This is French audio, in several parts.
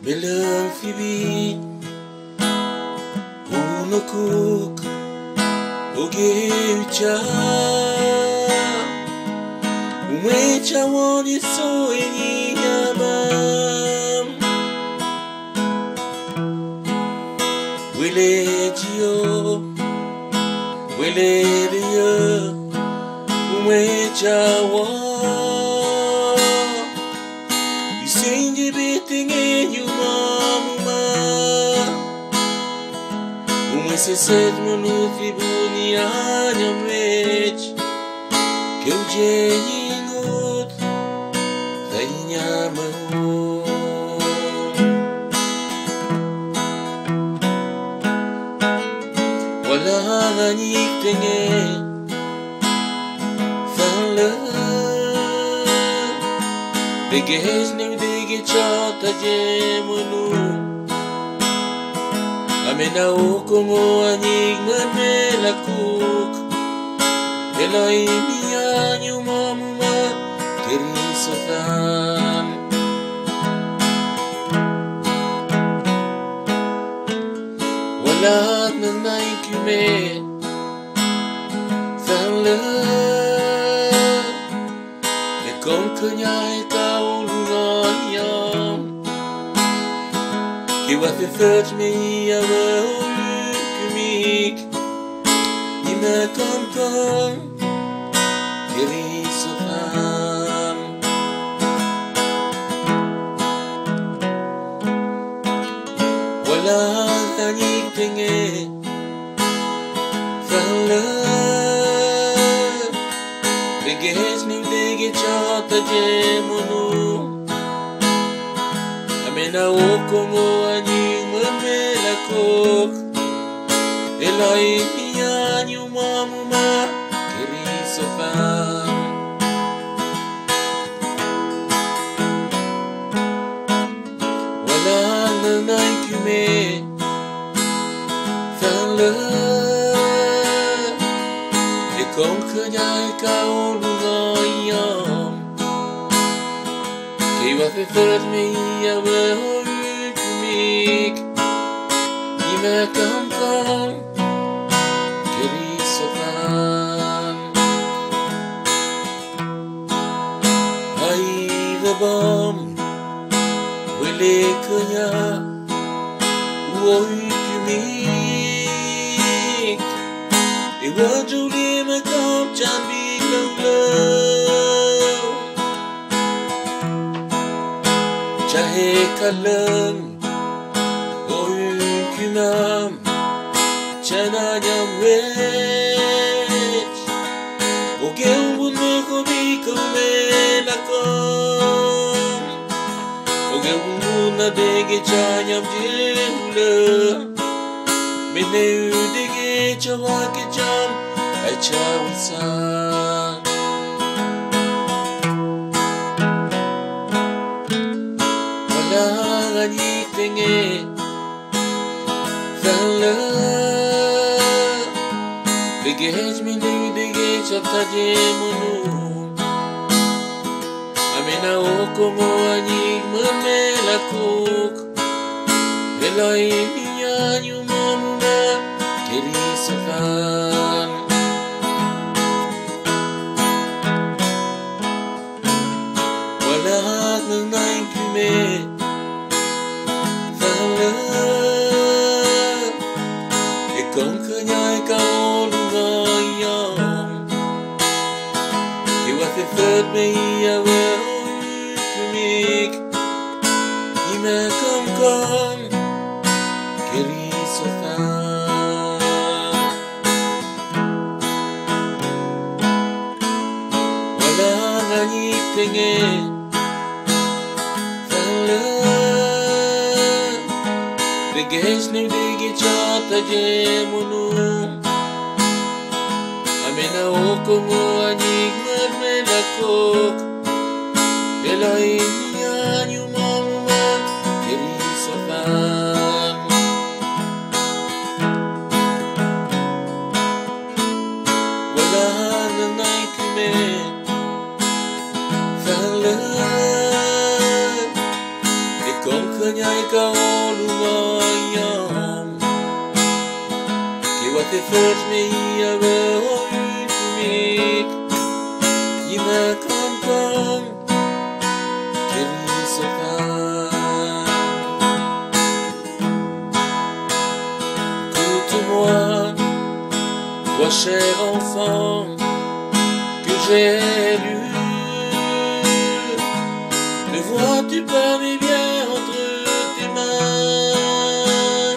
Bela fibi uno cook ogecha umwecha woni so enyama Wilejio Wiledio umwecha wo Isinji bitinge yumama Umwese sed monuthi buni anyamwech Keujenyi ngut Thainyama Wala nganyik tenge Thanla Beges ning digi chota jemunu Amena ukungo anyig manela kuk Eloi mianyu mamuma Kerisothan Wala nanay kume Thanla Ekong kanyay kaulungayam Kiwa förfört mig över kumik I mökomkom Kerisothan Wala kanyik tenge Thanla Beges ning digi chota jemunu Amena ukungo anying mamela kok Eloi mianyu mamuma Kerisothan Wala nanay kume Thanla Ekong kanyay kaulungayam Kiwa förfört mig över kumik I mökomkom Kerisothan Hai vabam Wile kanya Uoi kumik Iwa juli mökom chan big lâu Chahe kalang Oi kumam Chananyam wech Ogeu bunno kobiko melakom Ogeu bunna dege chanyam jehula Mineu dege chawake jam Ai chawisan Nganyik tenge Thanla Beges mineu dege chota jemunu Amena ukungo anyig mamela kuk Eloi mianyu mamuma Kerisothan Wala nanay kume Ekong kanyay kaulungayam Kiwa förfört mig över kumik I mökomkom Kerisothan Wala nganyik tenge Beges ning digi chota jemunu Amena ukungo anyig mamela kok Eloi mianyu mamuma Kerisothan Wala nanay kume Thanla Nyai kaol umayam Ke wate forge me ave o ultimik Yima kampam Keri sotan Écoute-moi, toi cher enfant que j'ai lu. Ne vois-tu pas mes biens entre tes mains?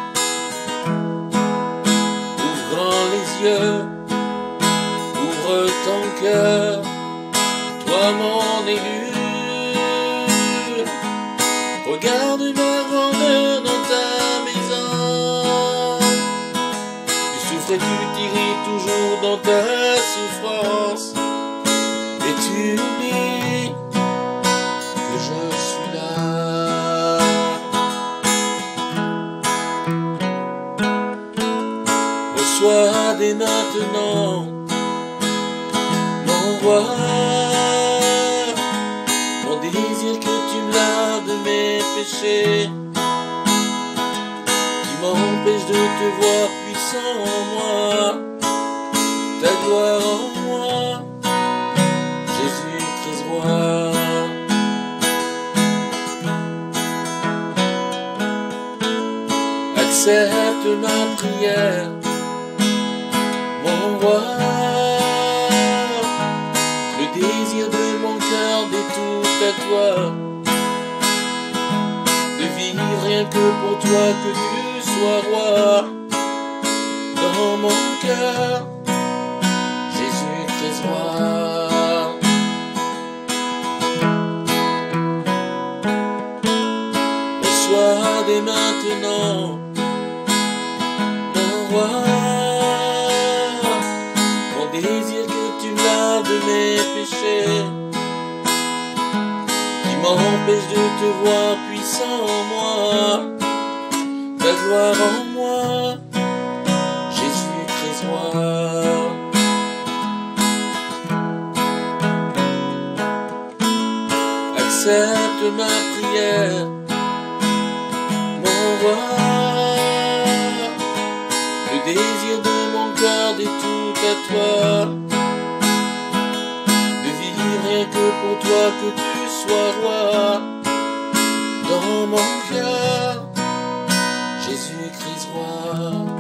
Ouvre grand les yeux, ouvre ton cœur, toi mon élu. Regarde ma grandeur dans ta maison. Tu souffres et tu t'irrites toujours dans ta souffrance. Et tu oublies que je suis là. Reçois dès maintenant mon roi, mon désir que tu me laves de mes péchés, qui m'empêche de te voir puissant en moi, ta gloire en moi, Jésus-Christ roi. Accepte ma prière, mon roi, le désir de mon cœur d'est tout à toi, de vivre rien que pour toi, que tu sois roi dans mon cœur, Jésus-Christ roi. Reçois dès maintenant mon roi, mon désir que tu me laves de mes péchés, qui m'empêche de te voir puissant en moi, ta gloire en moi, Jésus-Christ roi. Accepte ma prière, mon roi, le désir de mon cœur d'est tout à toi, de vivre rien que pour toi, que tu sois roi dans mon cœur, Jésus-Christ roi.